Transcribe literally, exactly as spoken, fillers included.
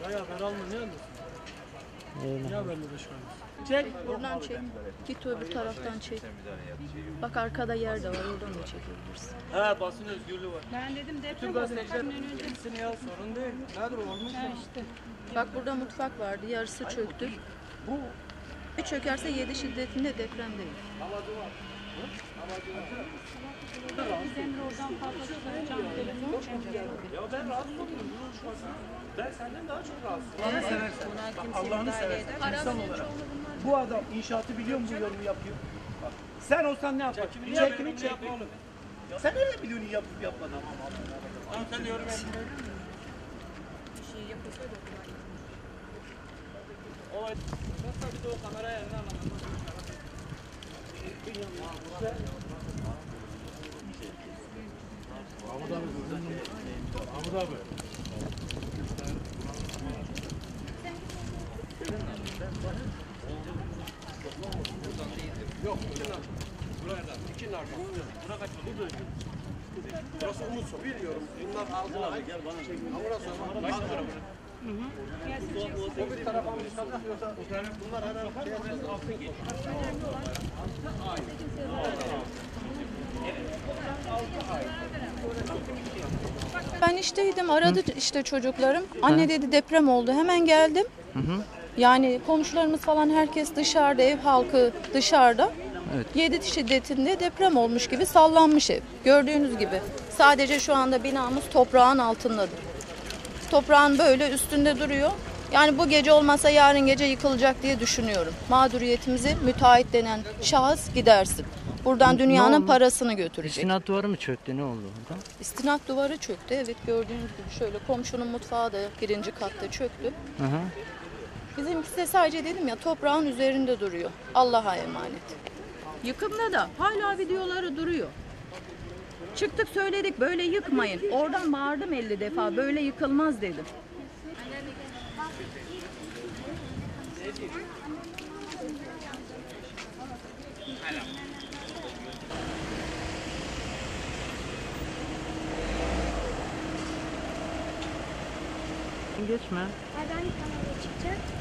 Bayağı karar alma ne anlasın? Öyle. Ne haberle uğraşıyorsunuz? Çek. Buradan çek. Git öbür taraftan çek. Bak arkada yer de var. Oradan da çekebilirsin. He basın özgürlüğü var. Ben dedim deprem Tüm oldu. gazeteciler hepsini ya sorun değil. Nedir o olmuş Ha mu? işte. Bak burada mutfak vardı. Yarısı çöktü. Bu Bir çökerse yedi şiddetinde deprem değil. Biz Emre oradan fazla çıkaracağım telefonu. ya ben rahatsız oluyorum. Ben senden daha çok rahatsızım. Allah'ını seversen. Allah'ını seversen. İnsan olarak. Bu adam inşaatı biliyor mu bu yorumu yapıyor? Bak, sen olsan ne yaparsın? Çekimini, Çekimini çek. Ya sen nereden biliyorsun yapıp yapmadan? Tamam sen de yorum yap. Bir şey yapılsaydı o kadar. O nasıl bir de o kameraya eline alalım. Mahmut abi. Mahmut abi. Yok, buradan. İkinin arkası. Bura kaç oldu? Burası Umutsu. Biliyorum. Bunlar altına ait. Gel bana çekin. Burası alt tarafı. Hı hı. O bir tarafa mı çıkacak yoksa bunlar herhalde altın geçiyor. Ben işteydim. Aradı işte çocuklarım. Anne dedi deprem oldu. Hemen geldim. Hı hı. Yani komşularımız falan herkes dışarıda. Ev halkı dışarıda. Evet. yedi şiddetinde deprem olmuş gibi sallanmış ev. Gördüğünüz gibi. Sadece şu anda binamız toprağın altındadır. Toprağın böyle üstünde duruyor. Yani bu gece olmasa yarın gece yıkılacak diye düşünüyorum. Mağduriyetimizi müteahhit denen şahıs gidersin. Buradan dünyanın parasını götürecek. İstinat duvarı mı çöktü? Ne oldu orada? İstinat duvarı çöktü. Evet gördüğünüz gibi şöyle komşunun mutfağı da birinci katta çöktü. Hı hı. Bizimkisi de sadece dedim ya toprağın üzerinde duruyor. Allah'a emanet. Yıkımda da hala videoları duruyor. Çıktık söyledik böyle yıkmayın. Oradan bağırdım elli defa böyle yıkılmaz dedim. Geçme. Hadi hangi kanala çıkacak?